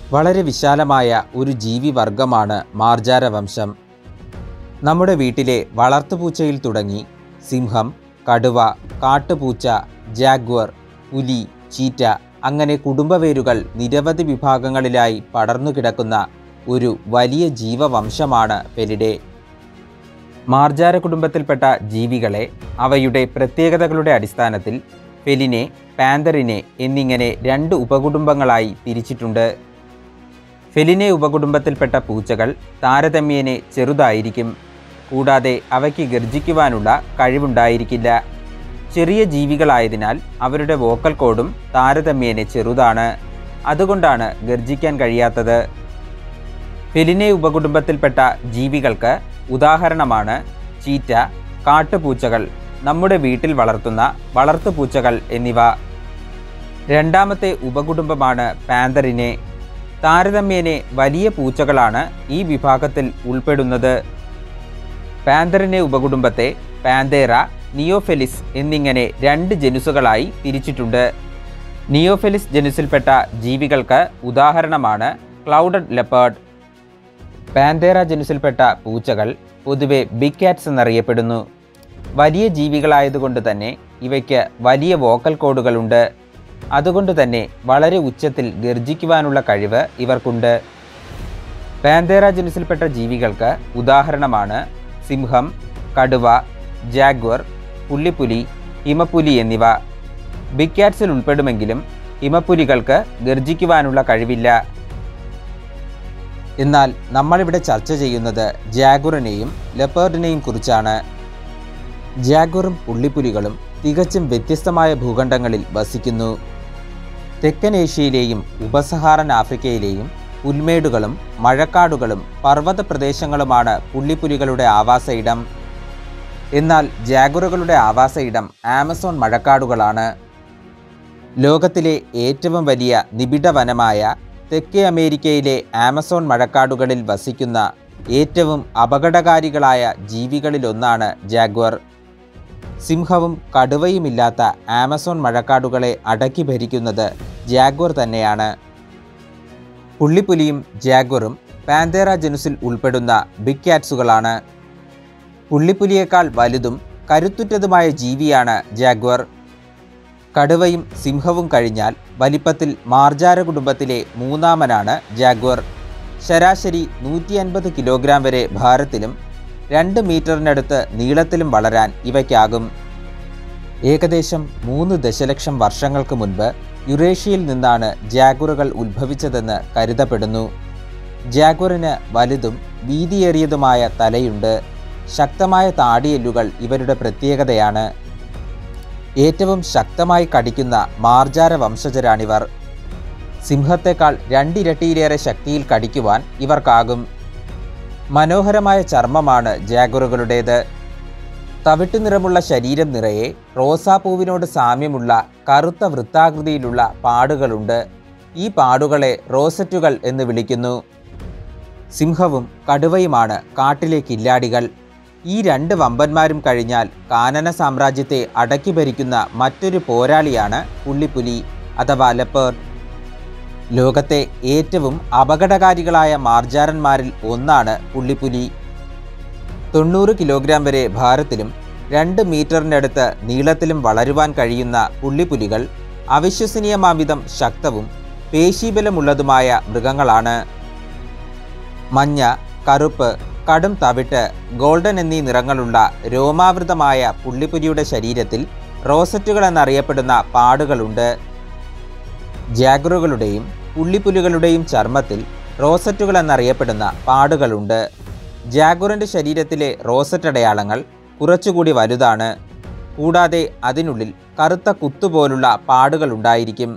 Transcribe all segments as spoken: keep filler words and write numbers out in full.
വളരെ വിശാലമായ ഒരു ജീവിവർഗമാണ് മാർജാരവംശം. നമ്മുടെ വീട്ടിലെ വളർത്തുപൂച്ചയിൽ തുടങ്ങി സിംഹം, കടുവ, കാട്ടുപൂച്ച, ജാഗ്വർ, പുലി, ചീറ്റ അങ്ങനെ കുടുംബവേരുകൾ നിരവധി വിഭാഗങ്ങളിലായി പടർന്നു കിടക്കുന്ന ഒരു വലിയ ജീവവംശമാണ് ഫെലിഡേ. മാർജാര കുടുംബത്തിൽപ്പെട്ട ജീവികളെ അവയുടെ പ്രത്യേകതകളുടെ അടിസ്ഥാനത്തിൽ ഫെലിനെ, പാന്തറിനെ എന്നിങ്ങനെ രണ്ട് ഉപകുടുംബങ്ങളായി തിരിച്ചിട്ടുണ്ട്. ഫെലിനെ ഉപകുടുംബത്തിൽപ്പെട്ട പൂച്ചകൾ താരതമ്യേന ചെറുതായിരിക്കും. കൂടാതെ അവയ്ക്ക് ഗർജിക്കുവാനുള്ള കഴിവുണ്ടായിരിക്കില്ല. ചെറിയ ജീവികളായതിനാൽ അവരുടെ വോക്കൽ കോഡും താരതമ്യേന ചെറുതാണ്. അതുകൊണ്ടാണ് ഗർജിക്കാൻ കഴിയാത്തത്. ഫെലിനെ ഉപകുടുംബത്തിൽപ്പെട്ട ജീവികൾക്ക് ഉദാഹരണമാണ് ചീറ്റ, കാട്ടുപൂച്ചകൾ, നമ്മുടെ വീട്ടിൽ വളർത്തുന്ന വളർത്തുപൂച്ചകൾ എന്നിവ. രണ്ടാമത്തെ ഉപകുടുംബമാണ് പാന്തറിനെ. താരതമ്യേന വലിയ പൂച്ചകളാണ് ഈ വിഭാഗത്തിൽ ഉൾപ്പെടുന്നത്. പാന്തറിനെ ഉപകുടുംബത്തെ പാന്തേറ, നിയോഫെലിസ് എന്നിങ്ങനെ രണ്ട് ജനുസുകളായി തിരിച്ചിട്ടുണ്ട്. നിയോഫെലിസ് ജനുസിൽപ്പെട്ട ജീവികൾക്ക് ഉദാഹരണമാണ് ക്ലൗഡഡ് ലെപ്പേർഡ്. പാന്തേറ ജനുസിൽപ്പെട്ട പൂച്ചകൾ പൊതുവെ ബിഗ് കാറ്റ്സ് എന്നറിയപ്പെടുന്നു. വലിയ ജീവികളായതുകൊണ്ട് തന്നെ ഇവയ്ക്ക് വലിയ വോക്കൽ കോഡുകളുണ്ട്. അതുകൊണ്ട് തന്നെ വളരെ ഉച്ചത്തിൽ ഗർജിക്കുവാനുള്ള കഴിവ് ഇവർക്കുണ്ട്. പാന്തേറ ജനുസിൽപ്പെട്ട ജീവികൾക്ക് ഉദാഹരണമാണ് സിംഹം, കടുവ, ജാഗ്വർ, പുള്ളിപ്പുലി, ഹിമപ്പുലി എന്നിവ. ബിഗ് കാറ്റ്സിൽ ഉൾപ്പെടുമെങ്കിലും ഹിമപ്പുലികൾക്ക് ഗർജിക്കുവാനുള്ള കഴിവില്ല. എന്നാൽ നമ്മളിവിടെ ചർച്ച ചെയ്യുന്നത് ജാഗ്വറിനെയും ലെപ്പേർഡിനെയും കുറിച്ചാണ്. ജാഗ്വറും പുള്ളിപ്പുലികളും തികച്ചും വ്യത്യസ്തമായ ഭൂഖണ്ഡങ്ങളിൽ വസിക്കുന്നു. തെക്കൻ ഏഷ്യയിലെയും ഉപസഹാറൻ ആഫ്രിക്കയിലെയും പുൽമേടുകളും മഴക്കാടുകളും പർവ്വത പ്രദേശങ്ങളുമാണ് പുള്ളിപ്പുലികളുടെ ആവാസ ഇടം. എന്നാൽ ജാഗ്വറുകളുടെ ആവാസ ഇടം ആമസോൺ മഴക്കാടുകളാണ്. ലോകത്തിലെ ഏറ്റവും വലിയ നിബിഡ വനമായ തെക്കേ അമേരിക്കയിലെ ആമസോൺ മഴക്കാടുകളിൽ വസിക്കുന്ന ഏറ്റവും അപകടകാരികളായ ജീവികളിലൊന്നാണ് ജാഗ്വർ. സിംഹവും കടുവയുമില്ലാത്ത ആമസോൺ മഴക്കാടുകളെ അടക്കി ഭരിക്കുന്നത് ജാഗ്വർ തന്നെയാണ്. പുള്ളിപ്പുലിയും ജാഗ്വറും പാന്തേറ ജനുസിൽ ഉൾപ്പെടുന്ന ബിഗ് കാറ്റ്സുകളാണ്. പുള്ളിപ്പുലിയേക്കാൾ വലുതും കരുത്തുറ്റതുമായ ജീവിയാണ് ജാഗ്വർ. കടുവയും സിംഹവും കഴിഞ്ഞാൽ വലിപ്പത്തിൽ മാർജാര കുടുംബത്തിലെ മൂന്നാമനാണ് ജാഗ്വർ. ശരാശരി നൂറ്റി അൻപത് കിലോഗ്രാം വരെ ഭാരത്തിലും രണ്ട് മീറ്ററിനടുത്ത് നീളത്തിലും വളരാൻ ഇവയ്ക്കാകും. ഏകദേശം മൂന്ന് ദശലക്ഷം വർഷങ്ങൾക്ക് മുൻപ് യുറേഷ്യയിൽ നിന്നാണ് ജാഗ്വറുകൾ ഉത്ഭവിച്ചതെന്ന് കരുതപ്പെടുന്നു. ജാഗ്വറിന് വലുതും വീതിയേറിയതുമായ തലയുണ്ട്. ശക്തമായ താടിയെല്ലുകൾ ഇവരുടെ പ്രത്യേകതയാണ്. ഏറ്റവും ശക്തമായി കടിക്കുന്ന മാർജാര വംശജരാണിവർ. സിംഹത്തേക്കാൾ രണ്ടിരട്ടിയിലേറെ ശക്തിയിൽ കടിക്കുവാൻ ഇവർക്കാകും. മനോഹരമായ ചർമ്മമാണ് ജാഗ്വറുകളുടേത്. തവിട്ടു നിറമുള്ള ശരീരം നിറയെ റോസാപ്പൂവിനോട് സാമ്യമുള്ള കറുത്ത വൃത്താകൃതിയിലുള്ള പാടുകളുണ്ട്. ഈ പാടുകളെ റോസറ്റുകൾ എന്ന് വിളിക്കുന്നു. സിംഹവും കടുവയുമാണ് കാട്ടിലെ കില്ലാടികൾ. ഈ രണ്ട് വമ്പന്മാരും കഴിഞ്ഞാൽ കാനന സാമ്രാജ്യത്തെ അടക്കി ഭരിക്കുന്ന മറ്റൊരു പോരാളിയാണ് പുള്ളിപ്പുലി അഥവാ ലെപ്പേർഡ്. ലോകത്തെ ഏറ്റവും അപകടകാരികളായ മാർജാരന്മാരിൽ ഒന്നാണ് പുള്ളിപ്പുലി. തൊണ്ണൂറ് കിലോഗ്രാം വരെ ഭാരത്തിലും രണ്ട് മീറ്ററിനടുത്ത് നീളത്തിലും വളരുവാൻ കഴിയുന്ന പുള്ളിപ്പുലികൾ അവിശ്വസനീയമാംവിധം ശക്തവും പേശീബലമുള്ളതുമായ മൃഗങ്ങളാണ്. മഞ്ഞ, കറുപ്പ്, കടും തവിട്ട്, ഗോൾഡൻ എന്നീ നിറങ്ങളുള്ള രോമാവൃതമായ പുള്ളിപ്പുലിയുടെ ശരീരത്തിൽ റോസറ്റുകൾ എന്നറിയപ്പെടുന്ന പാടുകളുണ്ട്. ജാഗ്വറുകളുടെയും പുള്ളിപ്പുലികളുടെയും ചർമ്മത്തിൽ റോസറ്റുകൾ എന്നറിയപ്പെടുന്ന പാടുകളുണ്ട്. ജാഗ്വറിൻ്റെ ശരീരത്തിലെ റോസറ്റ് അടയാളങ്ങൾ കുറച്ചുകൂടി വലുതാണ്. കൂടാതെ അതിനുള്ളിൽ കറുത്ത കുത്തുപോലുള്ള പാടുകളുണ്ടായിരിക്കും.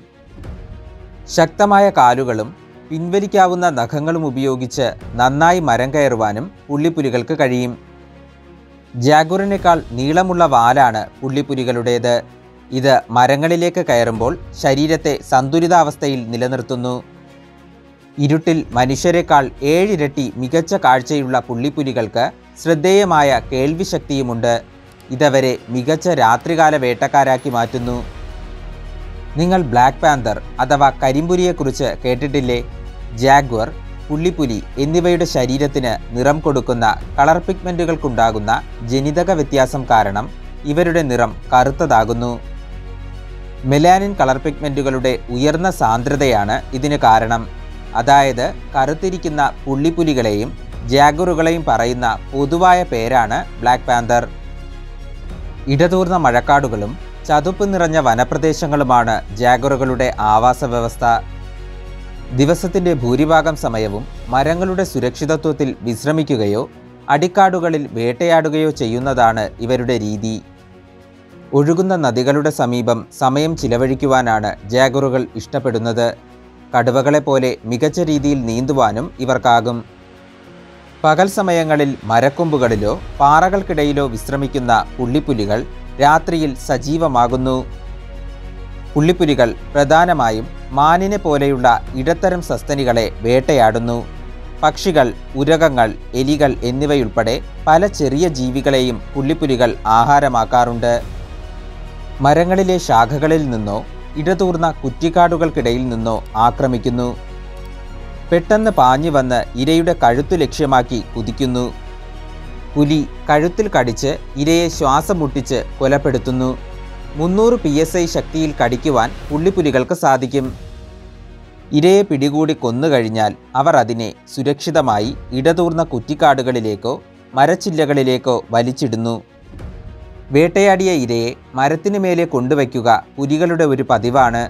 ശക്തമായ കാലുകളും പിൻവലിക്കാവുന്ന നഖങ്ങളും ഉപയോഗിച്ച് നന്നായി മരം കയറുവാനും പുള്ളിപ്പുലികൾക്ക് കഴിയും. ജാഗ്വറിനേക്കാൾ നീളമുള്ള വാലാണ് പുള്ളിപ്പുലികളുടേത്. ഇത് മരങ്ങളിലേക്ക് കയറുമ്പോൾ ശരീരത്തെ സന്തുലിതാവസ്ഥയിൽ നിലനിർത്തുന്നു. ഇരുട്ടിൽ മനുഷ്യരെക്കാൾ ഏഴിരട്ടി മികച്ച കാഴ്ചയുള്ള പുള്ളിപ്പുലികൾക്ക് ശ്രദ്ധേയമായ കേൾവിശക്തിയുമുണ്ട്. ഇതവരെ മികച്ച രാത്രികാല വേട്ടക്കാരാക്കി മാറ്റുന്നു. നിങ്ങൾ ബ്ലാക്ക് പാന്തർ അഥവാ കരിമ്പുലിയെക്കുറിച്ച് കേട്ടിട്ടില്ലേ? ജാഗ്വർ, പുള്ളിപ്പുലി എന്നിവയുടെ ശരീരത്തിന് നിറം കൊടുക്കുന്ന കളർ പിഗ്മെൻറ്റുകൾക്കുണ്ടാകുന്ന ജനിതക വ്യത്യാസം കാരണം ഇവരുടെ നിറം കറുത്തതാകുന്നു. മെലാനിൻ കളർ പിഗ്മെൻറ്റുകളുടെ ഉയർന്ന സാന്ദ്രതയാണ് ഇതിന് കാരണം. അതായത് കറുത്തിരിക്കുന്ന പുള്ളിപ്പുലികളെയും ജാഗ്വറുകളെയും പറയുന്ന പൊതുവായ പേരാണ് ബ്ലാക്ക് പാന്തർ. ഇടതൂർന്ന മഴക്കാടുകളും ചതുപ്പ് നിറഞ്ഞ വനപ്രദേശങ്ങളുമാണ് ജാഗ്വറുകളുടെ ആവാസ വ്യവസ്ഥ. ദിവസത്തിൻ്റെ ഭൂരിഭാഗം സമയവും മരങ്ങളുടെ സുരക്ഷിതത്വത്തിൽ വിശ്രമിക്കുകയോ അടിക്കാടുകളിൽ വേട്ടയാടുകയോ ചെയ്യുന്നതാണ് ഇവരുടെ രീതി. ഒഴുകുന്ന നദികളുടെ സമീപം സമയം ചിലവഴിക്കുവാനാണ് ജാഗ്വറുകൾ ഇഷ്ടപ്പെടുന്നത്. കടുവകളെപ്പോലെ മികച്ച രീതിയിൽ നീന്തുവാനും ഇവർക്കാകും. പകൽ സമയങ്ങളിൽ മരക്കൊമ്പുകളിലോ പാറകൾക്കിടയിലോ വിശ്രമിക്കുന്ന പുള്ളിപ്പുലികൾ രാത്രിയിൽ സജീവമാകുന്നു. പുള്ളിപ്പുലികൾ പ്രധാനമായും മാനിനെ പോലെയുള്ള ഇടത്തരം സസ്തനികളെ വേട്ടയാടുന്നു. പക്ഷികൾ, ഉരകങ്ങൾ, എലികൾ എന്നിവയുൾപ്പെടെ പല ചെറിയ ജീവികളെയും പുള്ളിപ്പുലികൾ ആഹാരമാക്കാറുണ്ട്. മരങ്ങളിലെ ശാഖകളിൽ നിന്നോ ഇടതൂർന്ന കുറ്റിക്കാടുകൾക്കിടയിൽ നിന്നോ ആക്രമിക്കുന്നു. പെട്ടെന്ന് പാഞ്ഞു വന്ന് ഇരയുടെ കഴുത്തു ലക്ഷ്യമാക്കി കുതിക്കുന്നു. പുലി കഴുത്തിൽ കടിച്ച് ഇരയെ ശ്വാസം മുട്ടിച്ച് കൊലപ്പെടുത്തുന്നു. മുന്നൂറ് പി എസ് ഐ ശക്തിയിൽ കടിക്കുവാൻ പുള്ളിപ്പുലികൾക്ക് സാധിക്കും. ഇരയെ പിടികൂടി കൊന്നുകഴിഞ്ഞാൽ അവർ അതിനെ സുരക്ഷിതമായി ഇടതൂർന്ന കുറ്റിക്കാടുകളിലേക്കോ മരച്ചില്ലകളിലേക്കോ വലിച്ചിടുന്നു. വേട്ടയാടിയ ഇരയെ മരത്തിനു മേലെ കൊണ്ടുവയ്ക്കുക പുലികളുടെ ഒരു പതിവാണ്.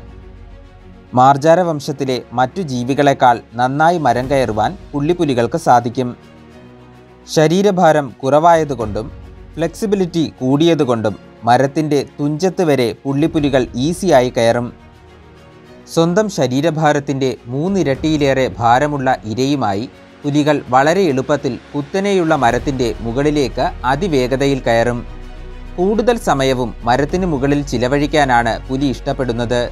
മാർജാര വംശത്തിലെ മറ്റു ജീവികളെക്കാൾ നന്നായി മരം കയറുവാൻ പുള്ളിപ്പുലികൾക്ക് സാധിക്കും. ശരീരഭാരം കുറവായതുകൊണ്ടും ഫ്ലെക്സിബിലിറ്റി കൂടിയതുകൊണ്ടും മരത്തിൻ്റെ തുഞ്ചത്ത് വരെ പുള്ളിപ്പുലികൾ ഈസിയായി കയറും. സ്വന്തം ശരീരഭാരത്തിൻ്റെ മൂന്നിരട്ടിയിലേറെ ഭാരമുള്ള ഇരയുമായി പുലികൾ വളരെ എളുപ്പത്തിൽ കുത്തനെയുള്ള മരത്തിൻ്റെ മുകളിലേക്ക് അതിവേഗതയിൽ കയറും. കൂടുതൽ സമയവും മരത്തിന് മുകളിൽ ചിലവഴിക്കാനാണ് പുലി ഇഷ്ടപ്പെടുന്നത്.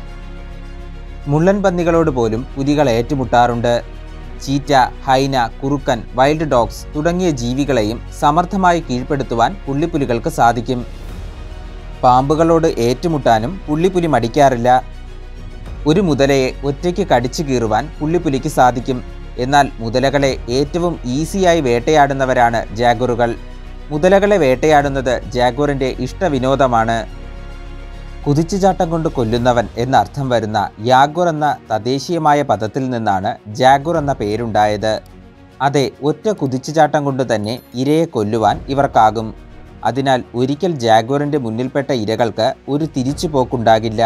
മുള്ളൻ പന്നികളോട് പോലും പുലികൾ ഏറ്റുമുട്ടാറുണ്ട്. ചീറ്റ, ഹൈന, കുറുക്കൻ, വൈൽഡ് ഡോഗ്സ് തുടങ്ങിയ ജീവികളെയും സമർത്ഥമായി കീഴ്പ്പെടുത്തുവാൻ പുള്ളിപ്പുലികൾക്ക് സാധിക്കും. പാമ്പുകളോട് ഏറ്റുമുട്ടാനും പുള്ളിപ്പുലി മടിക്കാറില്ല. ഒരു മുതലയെ ഒറ്റയ്ക്ക് കടിച്ചു കീറുവാൻ പുള്ളിപ്പുലിക്ക് സാധിക്കും. എന്നാൽ മുതലകളെ ഏറ്റവും ഈസിയായി വേട്ടയാടുന്നവരാണ് ജാഗ്വറുകൾ. മുതലകളെ വേട്ടയാടുന്നത് ജാഗ്വറിൻ്റെ ഇഷ്ടവിനോദമാണ്. കുതിച്ചുചാട്ടം കൊണ്ട് കൊല്ലുന്നവൻ എന്നർത്ഥം വരുന്ന യാഗ്വർ എന്ന തദ്ദേശീയമായ പദത്തിൽ നിന്നാണ് ജാഗ്വർ എന്ന പേരുണ്ടായത്. അതെ, ഒറ്റ കുതിച്ചുചാട്ടം കൊണ്ട് തന്നെ ഇരയെ കൊല്ലുവാൻ ഇവർക്കാകും. അതിനാൽ ഒരിക്കൽ ജാഗ്വറിൻ്റെ മുന്നിൽപ്പെട്ട ഇരകൾക്ക് ഒരു തിരിച്ചുപോക്കുണ്ടാകില്ല.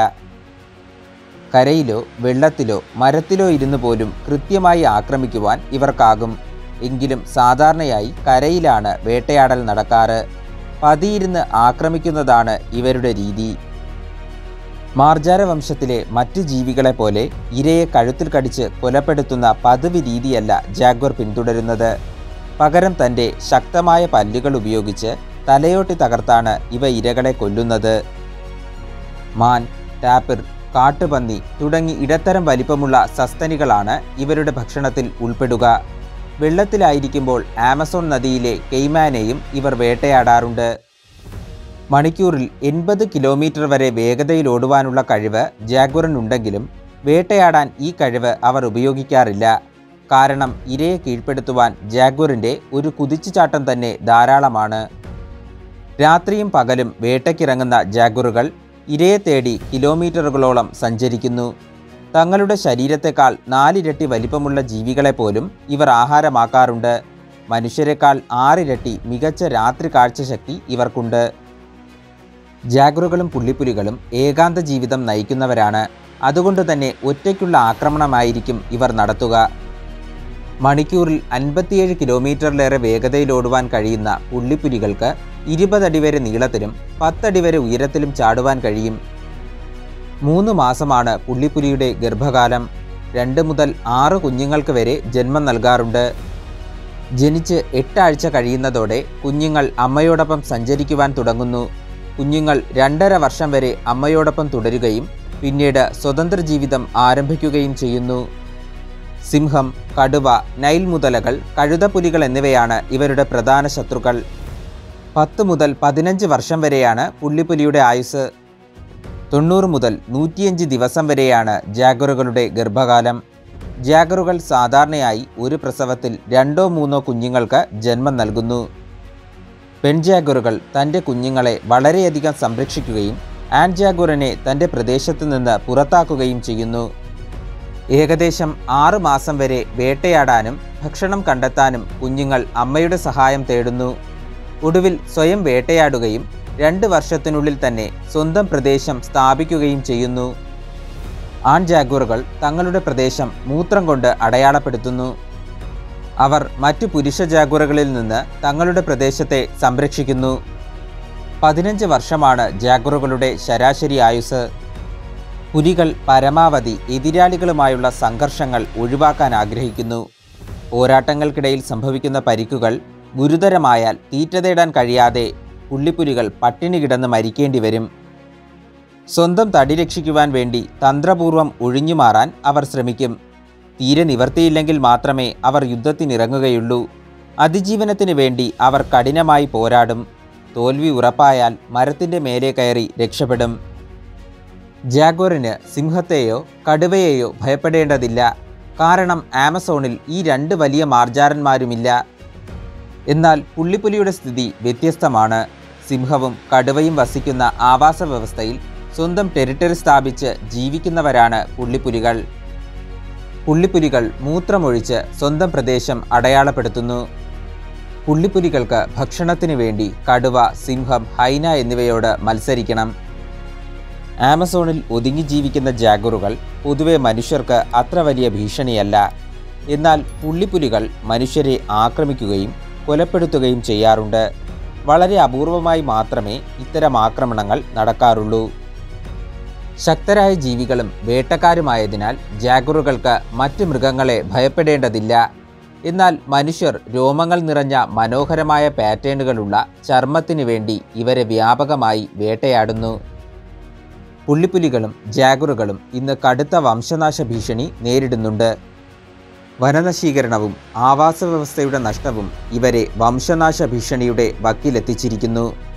കരയിലോ വെള്ളത്തിലോ മരത്തിലോ ഇരുന്ന് പോലും കൃത്യമായി ആക്രമിക്കുവാൻ ഇവർക്കാകും. എങ്കിലും സാധാരണയായി കരയിലാണ് വേട്ടയാടൽ നടക്കാറ്. പതിയിരുന്ന് ആക്രമിക്കുന്നതാണ് ഇവരുടെ രീതി. മാർജാര വംശത്തിലെ മറ്റ് ജീവികളെപ്പോലെ ഇരയെ കഴുത്തിൽ കടിച്ച് കൊലപ്പെടുത്തുന്ന പതിവ് രീതിയല്ല ജാഗ്വർ പിന്തുടരുന്നത്. പകരം തൻ്റെ ശക്തമായ പല്ലുകൾ ഉപയോഗിച്ച് തലയോട്ടി തകർത്താണ് ഇവ ഇരകളെ കൊല്ലുന്നത്. മാൻ, ടാപ്പിർ, കാട്ടുപന്നി തുടങ്ങി ഇടത്തരം വലിപ്പമുള്ള സസ്തനികളാണ് ഇവരുടെ ഭക്ഷണത്തിൽ ഉൾപ്പെടുക. വെള്ളത്തിലായിരിക്കുമ്പോൾ ആമസോൺ നദിയിലെ കെയ്മാനെയും ഇവർ വേട്ടയാടാറുണ്ട്. മണിക്കൂറിൽ എൺപത് കിലോമീറ്റർ വരെ വേഗതയിൽ ഓടുവാനുള്ള കഴിവ് ജാഗ്വറിനുണ്ടെങ്കിലും വേട്ടയാടാൻ ഈ കഴിവ് അവർ ഉപയോഗിക്കാറില്ല. കാരണം ഇരയെ കീഴ്പ്പെടുത്തുവാൻ ജാഗ്വറിൻ്റെ ഒരു കുതിച്ചുചാട്ടം തന്നെ ധാരാളമാണ്. രാത്രിയും പകലും വേട്ടയ്ക്കിറങ്ങുന്ന ജാഗ്വറുകൾ ഇരയെ തേടി കിലോമീറ്ററുകളോളം സഞ്ചരിക്കുന്നു. തങ്ങളുടെ ശരീരത്തെക്കാൾ നാലിരട്ടി വലിപ്പമുള്ള ജീവികളെപ്പോലും ഇവർ ആഹാരമാക്കാറുണ്ട്. മനുഷ്യരെക്കാൾ ആറിരട്ടി മികച്ച രാത്രി കാഴ്ചശക്തി ഇവർക്കുണ്ട്. ജാഗ്വറുകളും പുള്ളിപ്പുലികളും ഏകാന്ത ജീവിതം നയിക്കുന്നവരാണ്. അതുകൊണ്ട് തന്നെ ഒറ്റയ്ക്കുള്ള ആക്രമണമായിരിക്കും ഇവർ നടത്തുക. മണിക്കൂറിൽ അൻപത്തിയേഴ് കിലോമീറ്ററിലേറെ വേഗതയിലോടുവാൻ കഴിയുന്ന പുള്ളിപ്പുലികൾക്ക് ഇരുപതടി വരെ നീളത്തിലും പത്തടി വരെ ഉയരത്തിലും ചാടുവാൻ കഴിയും. മൂന്ന് മാസമാണ് പുള്ളിപ്പുലിയുടെ ഗർഭകാലം. രണ്ട് മുതൽ ആറ് കുഞ്ഞുങ്ങൾക്ക് വരെ ജന്മം നൽകാറുണ്ട്. ജനിച്ച് എട്ടാഴ്ച കഴിയുന്നതോടെ കുഞ്ഞുങ്ങൾ അമ്മയോടൊപ്പം സഞ്ചരിക്കുവാൻ തുടങ്ങുന്നു. കുഞ്ഞുങ്ങൾ രണ്ടര വർഷം വരെ അമ്മയോടൊപ്പം തുടരുകയും പിന്നീട് സ്വതന്ത്ര ജീവിതം ആരംഭിക്കുകയും ചെയ്യുന്നു. സിംഹം, കടുവ, നൈൽ മുതലകൾ, കഴുതപ്പുലികൾ എന്നിവയാണ് ഇവരുടെ പ്രധാന ശത്രുക്കൾ. പത്ത് മുതൽ പതിനഞ്ച് വർഷം വരെയാണ് പുള്ളിപ്പുലിയുടെ ആയുസ്. തൊണ്ണൂറ് മുതൽ നൂറ്റിയഞ്ച് ദിവസം വരെയാണ് ജാഗ്വറുകളുടെ ഗർഭകാലം. ജാഗറുകൾ സാധാരണയായി ഒരു പ്രസവത്തിൽ രണ്ടോ മൂന്നോ കുഞ്ഞുങ്ങൾക്ക് ജന്മം നൽകുന്നു. പെൺജാഗറുകൾ തൻ്റെ കുഞ്ഞുങ്ങളെ വളരെയധികം സംരക്ഷിക്കുകയും ആൺജാഗുറിനെ തൻ്റെ പ്രദേശത്തു നിന്ന് പുറത്താക്കുകയും ചെയ്യുന്നു. ഏകദേശം ആറു മാസം വരെ വേട്ടയാടാനും ഭക്ഷണം കണ്ടെത്താനും കുഞ്ഞുങ്ങൾ അമ്മയുടെ സഹായം തേടുന്നു. ഒടുവിൽ സ്വയം വേട്ടയാടുകയും രണ്ട് വർഷത്തിനുള്ളിൽ തന്നെ സ്വന്തം പ്രദേശം സ്ഥാപിക്കുകയും ചെയ്യുന്നു. ആൺജാഗുറുകൾ തങ്ങളുടെ പ്രദേശം മൂത്രം കൊണ്ട് അടയാളപ്പെടുത്തുന്നു. അവർ മറ്റു പുരുഷ ജാഗുറുകളിൽ നിന്ന് തങ്ങളുടെ പ്രദേശത്തെ സംരക്ഷിക്കുന്നു. പതിനഞ്ച് വർഷമാണ് ജാഗുറുകളുടെ ശരാശരി ആയുസ്. പുലികൾ പരമാവധി എതിരാളികളുമായുള്ള സംഘർഷങ്ങൾ ഒഴിവാക്കാൻ ആഗ്രഹിക്കുന്നു. പോരാട്ടങ്ങൾക്കിടയിൽ സംഭവിക്കുന്ന പരിക്കുകൾ ഗുരുതരമായാൽ തീറ്റ തേടാൻ കഴിയാതെ പുള്ളിപ്പുലികൾ പട്ടിണി കിടന്ന് മരിക്കേണ്ടി വരും. സ്വന്തം തടി രക്ഷിക്കുവാൻ വേണ്ടി തന്ത്രപൂർവ്വം ഒഴിഞ്ഞുമാറാൻ അവർ ശ്രമിക്കും. തീരെ നിവർത്തിയില്ലെങ്കിൽ മാത്രമേ അവർ യുദ്ധത്തിനിറങ്ങുകയുള്ളൂ. അതിജീവനത്തിന് വേണ്ടി അവർ കഠിനമായി പോരാടും. തോൽവി ഉറപ്പായാൽ മരത്തിൻ്റെ മേലെ കയറി രക്ഷപ്പെടും. ജാഗോറിന് സിംഹത്തെയോ കടുവയെയോ ഭയപ്പെടേണ്ടതില്ല. കാരണം ആമസോണിൽ ഈ രണ്ട് വലിയ മാർജാരന്മാരുമില്ല. എന്നാൽ പുള്ളിപ്പുലിയുടെ സ്ഥിതി വ്യത്യസ്തമാണ്. സിംഹവും കടുവയും വസിക്കുന്ന ആവാസ വ്യവസ്ഥയിൽ സ്വന്തം ടെറിട്ടറി സ്ഥാപിച്ച് ജീവിക്കുന്നവരാണ് പുള്ളിപ്പുലികൾ. പുള്ളിപ്പുലികൾ മൂത്രമൊഴിച്ച് സ്വന്തം പ്രദേശം അടയാളപ്പെടുത്തുന്നു. പുള്ളിപ്പുലികൾക്ക് ഭക്ഷണത്തിനു വേണ്ടി കടുവ, സിംഹം, ഹൈന എന്നിവയോട് മത്സരിക്കണം. ആമസോണിൽ ഒതുങ്ങി ജീവിക്കുന്ന ജാഗറുകൾ പൊതുവെ മനുഷ്യർക്ക് അത്ര വലിയ ഭീഷണിയല്ല. എന്നാൽ പുള്ളിപ്പുലികൾ മനുഷ്യരെ ആക്രമിക്കുകയും കൊലപ്പെടുത്തുകയും ചെയ്യാറുണ്ട്. വളരെ അപൂർവമായി മാത്രമേ ഇത്തരം ആക്രമണങ്ങൾ നടക്കാറുള്ളൂ. ശക്തരായ ജീവികളും വേട്ടക്കാരുമായതിനാൽ ജാഗറുകൾക്ക് മറ്റ് മൃഗങ്ങളെ ഭയപ്പെടേണ്ടതില്ല. എന്നാൽ മനുഷ്യർ രോമങ്ങൾ നിറഞ്ഞ മനോഹരമായ പാറ്റേണുകളുള്ള ചർമ്മത്തിന് വേണ്ടി ഇവരെ വ്യാപകമായി വേട്ടയാടുന്നു. പുള്ളിപ്പുലികളും ജാഗറുകളും ഇന്ന് കടുത്ത വംശനാശ ഭീഷണി നേരിടുന്നുണ്ട്. വനനശീകരണവും ആവാസവ്യവസ്ഥയുടെ നഷ്ടവും ഇവരെ വംശനാശ ഭീഷണിയുടെ വക്കിലെത്തിച്ചിരിക്കുന്നു.